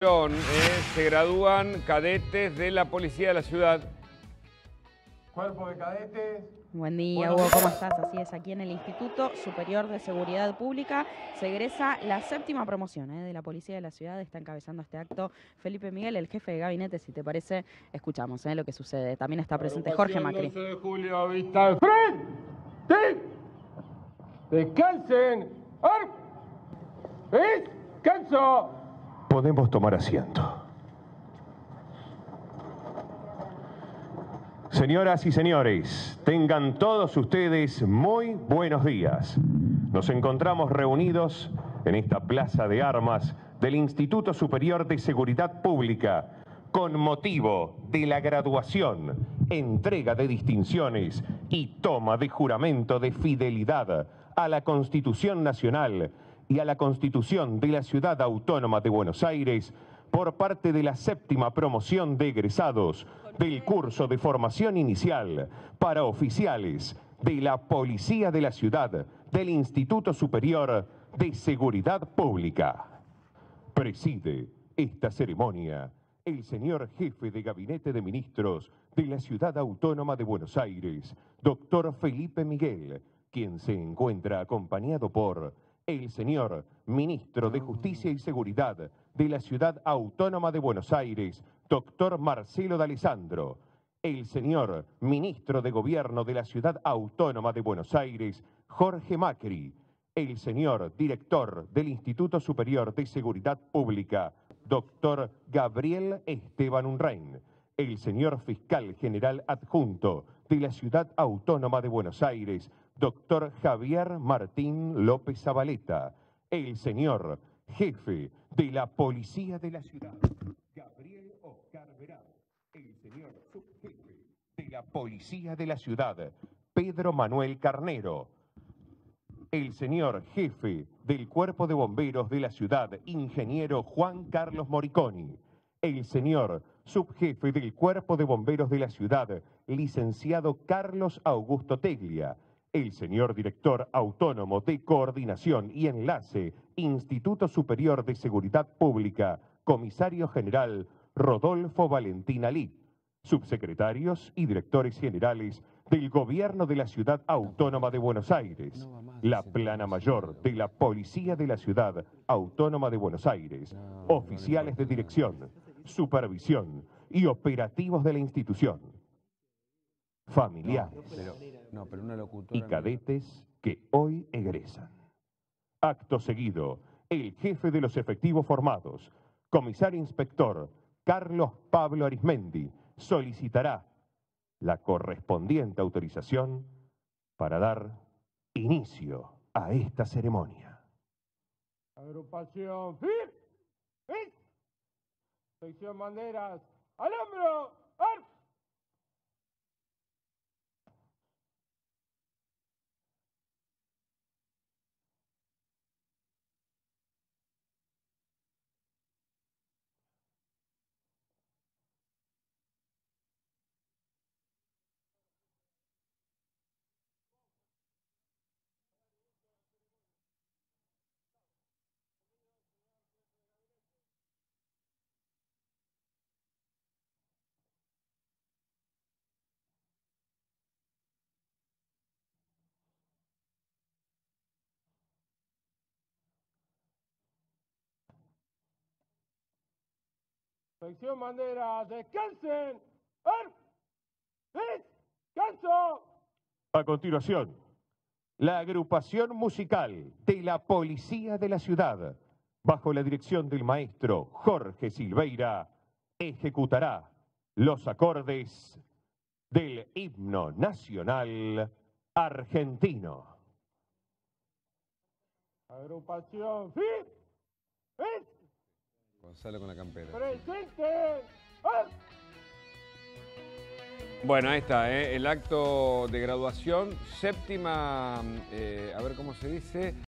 Se gradúan cadetes de la Policía de la Ciudad. Cuerpo de cadetes. Buen día, Hugo, ¿cómo estás? Así es, aquí en el Instituto Superior de Seguridad Pública se egresa la 7ª promoción de la Policía de la Ciudad. Está encabezando este acto Felipe Miguel, el jefe de gabinete. Si te parece, escuchamos lo que sucede. También está presente Jorge Macri. 12 de julio, vista al frente. Descansen. Descanso. Podemos tomar asiento. Señoras y señores, tengan todos ustedes muy buenos días. Nos encontramos reunidos en esta plaza de armas del Instituto Superior de Seguridad Pública con motivo de la graduación, entrega de distinciones y toma de juramento de fidelidad a la Constitución Nacional y a la Constitución de la Ciudad Autónoma de Buenos Aires por parte de la 7ª promoción de egresados del curso de formación inicial para oficiales de la Policía de la Ciudad del Instituto Superior de Seguridad Pública. Preside esta ceremonia el señor jefe de Gabinete de Ministros de la Ciudad Autónoma de Buenos Aires, doctor Felipe Miguel, quien se encuentra acompañado por el señor Ministro de Justicia y Seguridad de la Ciudad Autónoma de Buenos Aires, doctor Marcelo D'Alessandro, el señor Ministro de Gobierno de la Ciudad Autónoma de Buenos Aires, Jorge Macri, el señor Director del Instituto Superior de Seguridad Pública, doctor Gabriel Esteban Unrein, el señor Fiscal General Adjunto de la Ciudad Autónoma de Buenos Aires, doctor Javier Martín López Zabaleta, el señor Jefe de la Policía de la Ciudad, Gabriel Oscar Verado, el señor Subjefe de la Policía de la Ciudad, Pedro Manuel Carnero, el señor Jefe del Cuerpo de Bomberos de la Ciudad, ingeniero Juan Carlos Moriconi, el señor Subjefe del Cuerpo de Bomberos de la Ciudad, licenciado Carlos Augusto Teglia, el señor Director Autónomo de Coordinación y Enlace, Instituto Superior de Seguridad Pública, Comisario General Rodolfo Valentín Alí, subsecretarios y directores generales del Gobierno de la Ciudad Autónoma de Buenos Aires, la Plana Mayor de la Policía de la Ciudad Autónoma de Buenos Aires, oficiales de dirección, supervisión y operativos de la institución, familiares y cadetes que hoy egresan. Acto seguido, el jefe de los efectivos formados, comisario inspector Carlos Pablo Arismendi, solicitará la correspondiente autorización para dar inicio a esta ceremonia. Agrupación FIR. Sección banderas. ¡Al hombro! ¡Arf! Sección banderas, descansen. Descanso. A continuación, la agrupación musical de la Policía de la Ciudad, bajo la dirección del maestro Jorge Silveira, ejecutará los acordes del himno nacional argentino. Agrupación FIR. Gonzalo con la campera. Presente. Bueno, ahí está, el acto de graduación, 7ª, a ver cómo se dice,